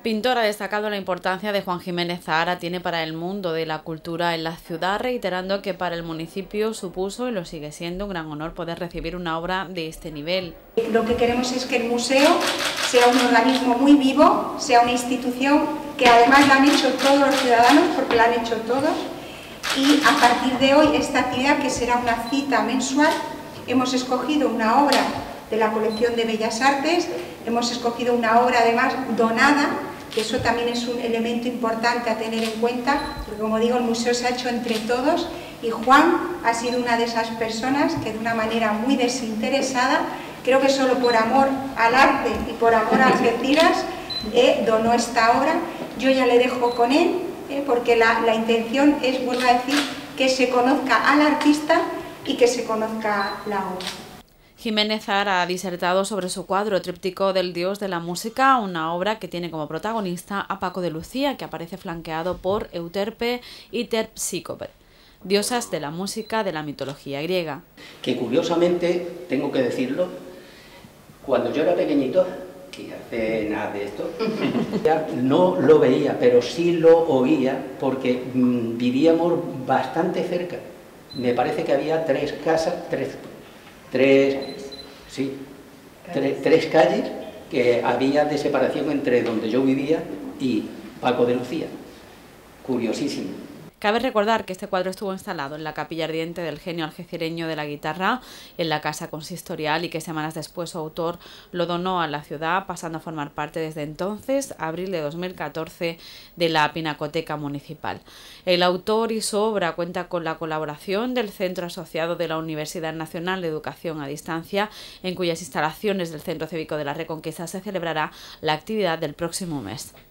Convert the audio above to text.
pintor ha destacado la importancia de Juan Jiménez Zahara tiene para el mundo de la cultura en la ciudad, reiterando que para el municipio supuso y lo sigue siendo un gran honor poder recibir una obra de este nivel. Lo que queremos es que el museo sea un organismo muy vivo, sea una institución que además la han hecho todos los ciudadanos, porque la han hecho todos, y a partir de hoy esta actividad, que será una cita mensual, hemos escogido una obra de la colección de Bellas Artes, hemos escogido una obra además donada, que eso también es un elemento importante a tener en cuenta, porque como digo, el museo se ha hecho entre todos y Juan ha sido una de esas personas que de una manera muy desinteresada, creo que solo por amor al arte y por amor a Algeciras, donó esta obra. Yo ya le dejo con él, porque la intención es, vuelvo a decir, que se conozca al artista y que se conozca la obra. Jiménez Zahara ha disertado sobre su cuadro Tríptico del Dios de la Música, una obra que tiene como protagonista a Paco de Lucía, que aparece flanqueado por Euterpe y Terpsícope, diosas de la música de la mitología griega. Que curiosamente, tengo que decirlo, cuando yo era pequeñito, que hace nada de esto, no lo veía, pero sí lo oía porque vivíamos bastante cerca. Me parece que había tres casas, tres calles que había de separación entre donde yo vivía y Paco de Lucía. Curiosísimo. Cabe recordar que este cuadro estuvo instalado en la capilla ardiente del genio algecireño de la guitarra en la casa consistorial y que semanas después su autor lo donó a la ciudad, pasando a formar parte desde entonces, abril de 2014, de la Pinacoteca Municipal. El autor y su obra cuenta con la colaboración del Centro Asociado de la Universidad Nacional de Educación a Distancia, en cuyas instalaciones del Centro Cívico de la Reconquista se celebrará la actividad del próximo mes.